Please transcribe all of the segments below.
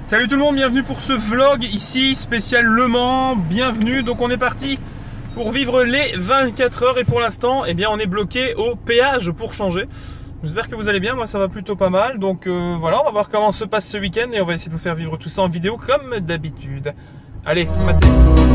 Salut tout le monde, bienvenue pour ce vlog ici, spécial Le Mans, bienvenue. Donc on est parti pour vivre les 24 heures et pour l'instant, eh bien on est bloqué au péage pour changer. J'espère que vous allez bien, moi ça va plutôt pas mal. Donc voilà, on va voir comment se passe ce week-end et on va essayer de vous faire vivre tout ça en vidéo comme d'habitude. Allez, matez.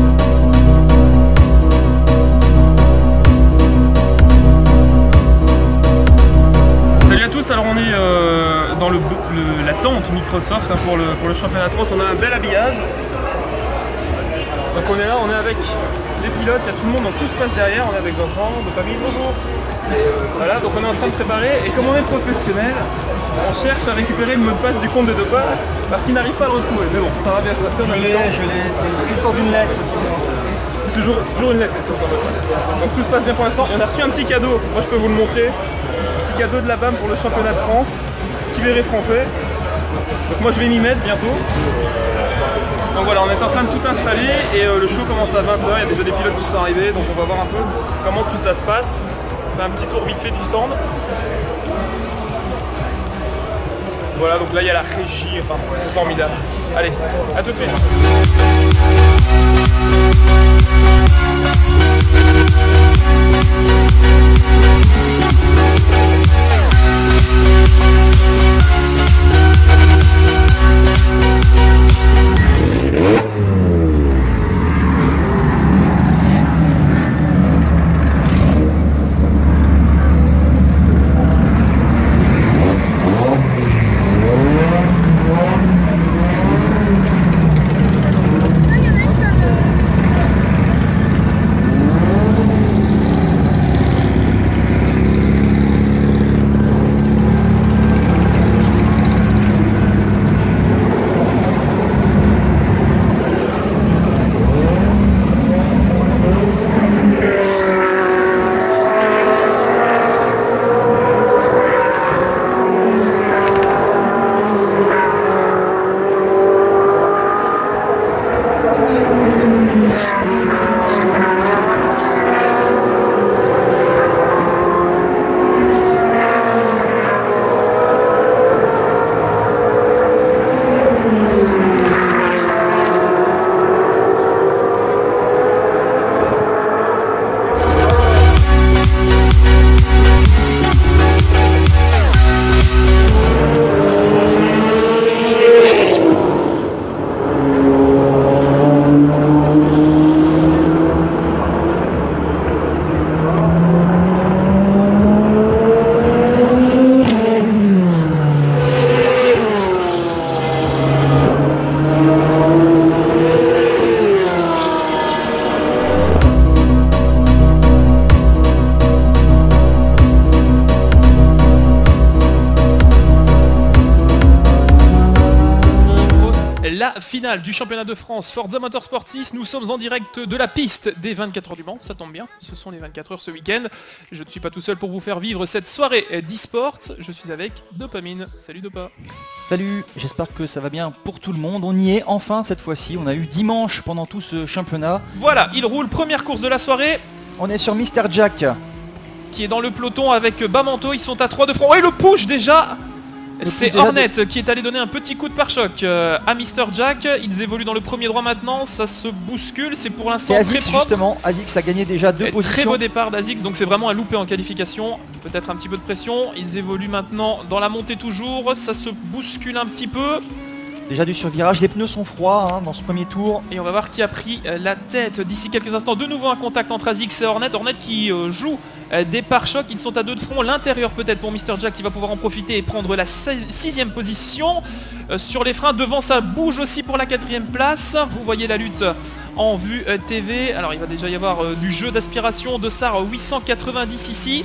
Salut à tous, alors on est dans la tente Microsoft pour le championnat de France. On a un bel habillage. Donc on est là, on est avec les pilotes, il y a tout le monde, donc tout se passe derrière. On est avec Vincent, Dopamine, bonjour. Voilà, donc on est en train de préparer et comme on est professionnel, on cherche à récupérer le mot de passe du compte de Dopa parce qu'il n'arrive pas à le retrouver. Mais bon, ça va bien se passer. Je l'ai, c'est l'histoire d'une lettre. C'est toujours une lettre. Donc tout se passe bien pour l'instant. On a reçu un petit cadeau, moi je peux vous le montrer. Petit cadeau de la BAM pour le championnat de France, petit béret français. Donc moi je vais m'y mettre bientôt. Donc voilà, on est en train de tout installer et le show commence à 20 h. Il y a déjà des pilotes qui sont arrivés, donc on va voir un peu comment tout ça se passe. On fait un petit tour vite fait du stand. Voilà, donc là il y a la régie, enfin c'est formidable. Allez, à tout de suite. La finale du championnat de France Forza Motorsport 6, nous sommes en direct de la piste des 24 heures du Mans, ça tombe bien, ce sont les 24 heures ce week-end. Je ne suis pas tout seul pour vous faire vivre cette soirée d'e-sport, je suis avec Dopamine. Salut Dopa. Salut, j'espère que ça va bien pour tout le monde, on y est enfin cette fois-ci, on a eu dimanche pendant tout ce championnat. Voilà, il roule, première course de la soirée. On est sur Mr Jack. Qui est dans le peloton avec Bamanto, ils sont à 3 de front, et le push déjà. C'est Hornet qui est allé donner un petit coup de pare-choc à Mr Jack. Ils évoluent dans le premier droit maintenant, ça se bouscule, c'est pour l'instant très propre. Justement, Azix a gagné déjà 2 positions. Très beau départ d'Azix, donc c'est vraiment un loupé en qualification. Peut-être un petit peu de pression, ils évoluent maintenant dans la montée toujours, ça se bouscule un petit peu. Déjà du survirage, les pneus sont froids dans ce premier tour. Et on va voir qui a pris la tête d'ici quelques instants. De nouveau un contact entre Azix et Hornet. Hornet qui joue des pare-chocs, ils sont à 2 de front. L'intérieur peut-être pour Mr Jack qui va pouvoir en profiter et prendre la 6ème position. Sur les freins, devant ça bouge aussi pour la 4ème place. Vous voyez la lutte en vue TV. Alors il va déjà y avoir du jeu d'aspiration de SAR 890 ici.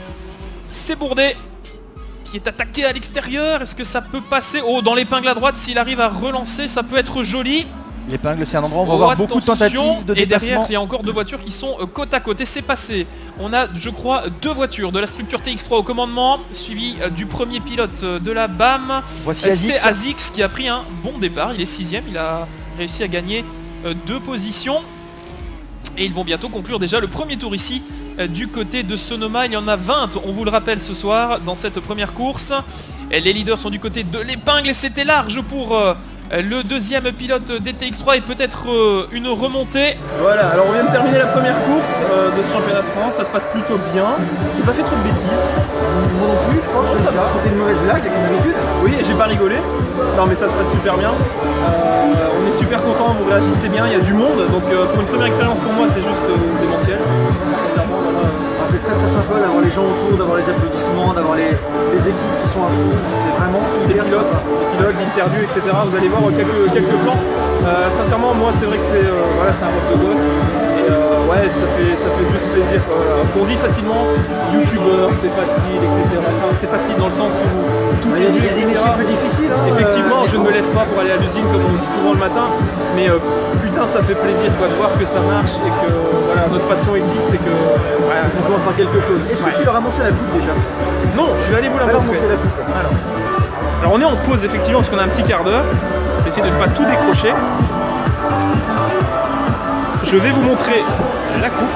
C'est Bourdet qui est attaqué à l'extérieur. Est-ce que ça peut passer? Oh, dans l'épingle à droite, s'il arrive à relancer, ça peut être joli. L'épingle, c'est un endroit où on va avoir beaucoup de tentatives de déplacement. Et derrière, il y a encore 2 voitures qui sont côte à côte. Et c'est passé. On a, je crois, 2 voitures de la structure TX3 au commandement, suivi du premier pilote de la BAM. Voici Azix. C'est Azix qui a pris un bon départ. Il est 6ème. Il a réussi à gagner 2 positions. Et ils vont bientôt conclure déjà le premier tour ici du côté de Sonoma. Il y en a 20, on vous le rappelle ce soir, dans cette première course. Et les leaders sont du côté de l'épingle et c'était large pour le deuxième pilote DTX3 et peut-être une remontée. Voilà, alors on vient de terminer la première course de ce championnat de France, ça se passe plutôt bien. J'ai pas fait trop de bêtises. Moi non plus, je crois que j'ai déjà raconté une mauvaise blague comme d'habitude. Oui, et j'ai pas rigolé. Non mais ça se passe super bien. On est super content, vous réagissez bien, il y a du monde. Donc pour une première expérience pour moi c'est juste démentiel. Sincèrement, voilà. C'est très très sympa d'avoir les gens autour, d'avoir les applaudissements, d'avoir les équipes qui sont à fond. C'est vraiment Les hyper pilotes, sympa. l'interview, etc. Vous allez voir quelques plans. Sincèrement, moi, c'est vrai que c'est c'est un rêve de gosse. Et ouais, ça fait juste plaisir. Parce qu'on dit facilement, youtubeur, c'est facile, etc. Enfin, c'est facile dans le sens où tout Il y a des métiers plus difficiles. Hein, effectivement, je ne me lève pas pour aller à l'usine comme on dit souvent le matin. Mais putain, ça fait plaisir quoi, de voir que ça marche et que voilà, notre passion existe et que on peut en faire quelque chose. Est-ce que tu leur as montré la coupe déjà? non, je vais aller vous la Alors, montrer. montrer la coupe. Alors on est en pause effectivement parce qu'on a un petit quart d'heure. Essayez de ne pas tout décrocher. Je vais vous montrer la coupe.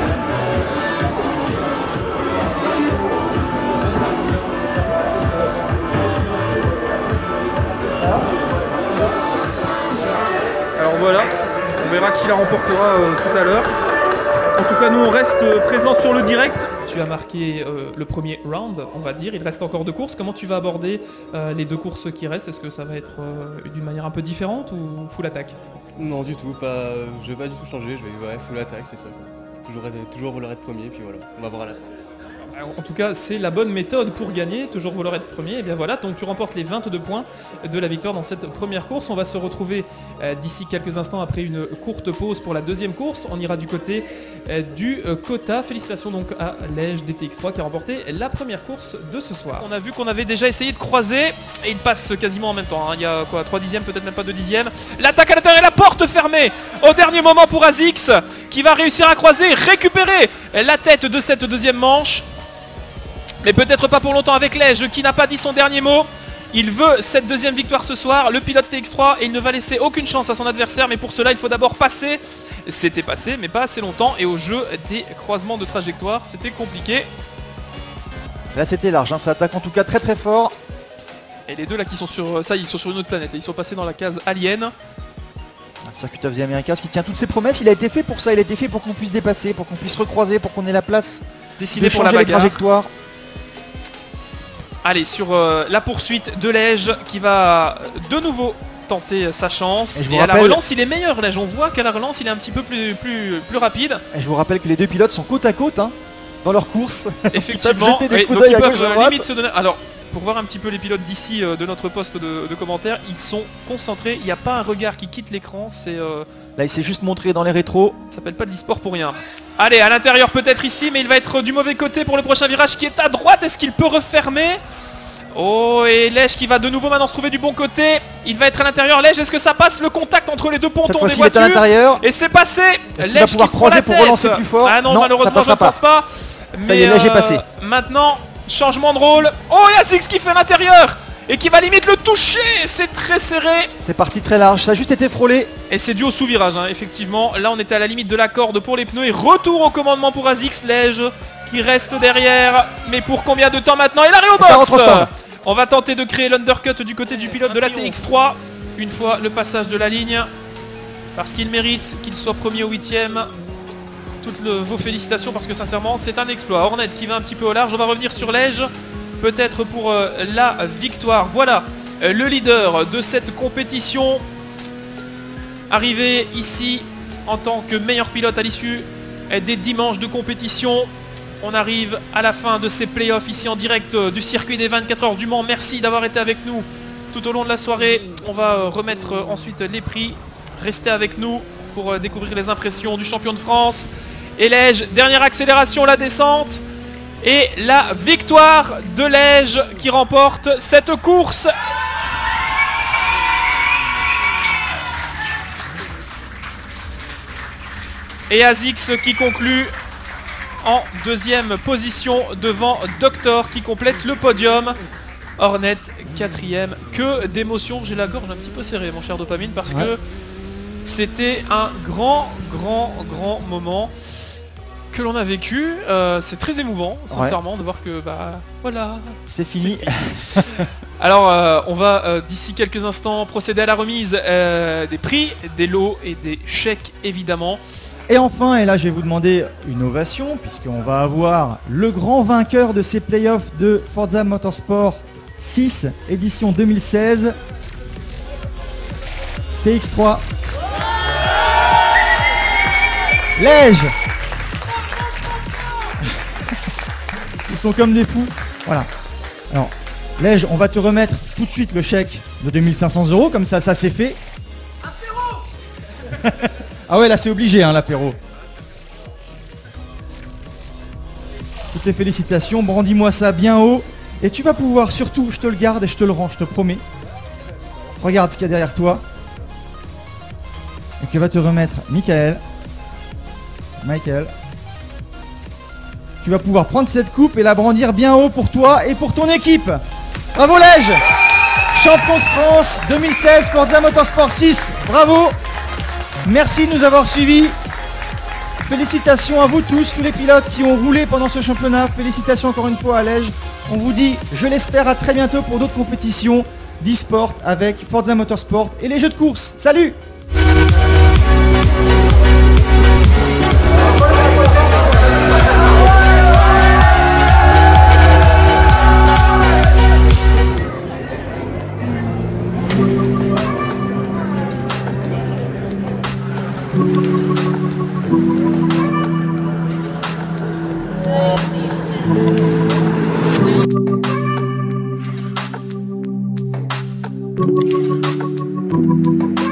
Alors voilà, on verra qui la remportera tout à l'heure. En tout cas nous on reste présents sur le direct. Tu as marqué le premier round, on va dire. Il reste encore 2 courses. Comment tu vas aborder les 2 courses qui restent? Est-ce que ça va être d'une manière un peu différente ou full attaque? Non du tout, je vais pas du tout changer, je vais full attaque, c'est ça. Toujours vouloir être premier, puis voilà, on va voir à la fin. En tout cas, c'est la bonne méthode pour gagner, toujours vouloir être premier. Et bien voilà, donc tu remportes les 22 points de la victoire dans cette première course. On va se retrouver d'ici quelques instants après une courte pause pour la deuxième course. On ira du côté du quota. Félicitations donc à Lège DTX3 qui a remporté la première course de ce soir. On a vu qu'on avait déjà essayé de croiser et il passe quasiment en même temps. Hein. Il y a quoi, 3 dixièmes, peut-être même pas 2 dixièmes. L'attaque à l'intérieur et la porte fermée au dernier moment pour Azix qui va réussir à croiser, récupérer la tête de cette deuxième manche. Mais peut-être pas pour longtemps avec Lège qui n'a pas dit son dernier mot. Il veut cette deuxième victoire ce soir, le pilote TX3, et il ne va laisser aucune chance à son adversaire. Mais pour cela, il faut d'abord passer. C'était passé, mais pas assez longtemps. Et au jeu des croisements de trajectoire, c'était compliqué. Là c'était large, hein. Ça attaque en tout cas très très fort. Et les deux là qui sont sur... Ça, ils sont sur une autre planète. Là, ils sont passés dans la case alien. Circuit of the Americas qui tient toutes ses promesses. Il a été fait pour ça, il a été fait pour qu'on puisse dépasser, pour qu'on puisse recroiser, pour qu'on ait la place Décidé de pour la changer les bagarre. trajectoires. Allez, sur la poursuite de Lège qui va de nouveau tenter sa chance. Et je vous Et à la rappelle- relance, il est meilleur Lège. On voit qu'à la relance, il est un petit peu plus rapide. Et je vous rappelle que les deux pilotes sont côte à côte, hein, dans leur course. Effectivement. jeter des Oui, coups donc d'œil ils à peuvent gauche, à droite. limite se donner... Alors, pour voir un petit peu les pilotes d'ici de notre poste de commentaires, ils sont concentrés. Il n'y a pas un regard qui quitte l'écran. C'est... Là il s'est juste montré dans les rétros. Ça s'appelle pas de l'e-sport pour rien. Allez, à l'intérieur peut-être ici, mais il va être du mauvais côté pour le prochain virage qui est à droite. Est-ce qu'il peut refermer? Oh, et Lège qui va de nouveau maintenant se trouver du bon côté. Il va être à l'intérieur. Lège, est-ce que ça passe le contact entre les deux Cette pontons des fois-ci il est à voitures? l'intérieur. Et c'est passé. Est-ce qu'il va Lège pouvoir qui prend croiser la pour tête. relancer plus fort? Ah non, Non, malheureusement ça passera je ne pense pas. Ça y est, Lège est passé. Maintenant, changement de rôle. Oh, il y a Zix qui fait l'intérieur et qui va limite le toucher. C'est très serré. C'est parti très large, ça a juste été frôlé. Et c'est dû au sous-virage, hein, effectivement. Là, on était à la limite de la corde pour les pneus. Et retour au commandement pour Azix. Lège qui reste derrière. Mais pour combien de temps maintenant? Et l'arrêt au Ça box. rentre au stand. On va tenter de créer l'undercut du côté du pilote de la TX3. Une fois le passage de la ligne. Parce qu'il mérite qu'il soit premier ou 8ème. Toutes vos félicitations parce que sincèrement, c'est un exploit. Hornet qui va un petit peu au large. On va revenir sur Lège. Peut-être pour la victoire. Voilà le leader de cette compétition. Arrivé ici en tant que meilleur pilote à l'issue des dimanches de compétition. On arrive à la fin de ces playoffs ici en direct du circuit des 24 heures du Mans. Merci d'avoir été avec nous tout au long de la soirée. On va remettre ensuite les prix. Restez avec nous pour découvrir les impressions du champion de France. Et Lège, dernière accélération, la descente. Et la victoire de Lège qui remporte cette course. Et Azix qui conclut en deuxième position devant Doctor qui complète le podium. Hornet 4ème. Que d'émotion, j'ai la gorge un petit peu serrée mon cher Dopamine parce que c'était un grand moment que l'on a vécu. C'est très émouvant sincèrement de voir que bah voilà. C'est fini. Alors, on va d'ici quelques instants procéder à la remise des prix, des lots et des chèques évidemment. Et enfin, et là je vais vous demander une ovation, puisqu'on va avoir le grand vainqueur de ces playoffs de Forza Motorsport 6, édition 2016, TX3. Lège. Ils sont comme des fous. Voilà. Alors, Lège, on va te remettre tout de suite le chèque de 2500 €, comme ça c'est fait. Ah ouais, là c'est obligé, hein, l'apéro. Toutes les félicitations, brandis-moi ça bien haut. Et tu vas pouvoir, surtout, je te le garde et je te le rends, je te promets. Regarde ce qu'il y a derrière toi. Et que va te remettre Michael. Tu vas pouvoir prendre cette coupe et la brandir bien haut pour toi et pour ton équipe. Bravo Lège, champion de France 2016 Forza Motorsport 6, bravo. Merci de nous avoir suivis. Félicitations à vous tous les pilotes qui ont roulé pendant ce championnat. Félicitations encore une fois à Lège. On vous dit, je l'espère, à très bientôt pour d'autres compétitions d'e-sport avec Forza Motorsport et les jeux de course. Salut! Thank you.